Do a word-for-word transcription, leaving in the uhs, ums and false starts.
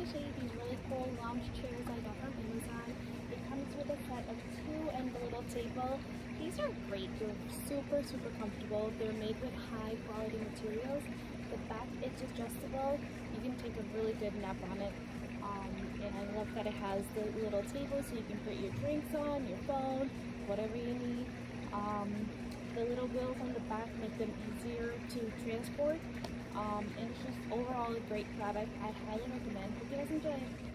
appreciate these really cool lounge chairs I got from Amazon. It comes with a set of two and the little table. These are great. They're super, super comfortable. They're made with high quality materials. The back is adjustable. You can take a really good nap on it. Um, and I love that it has the little table so you can put your drinks on, your phone, whatever you need. Um, the little wheels on the back make them easier to transport. Um, and it's just overall a great product. I highly recommend. Hope you guys enjoy it.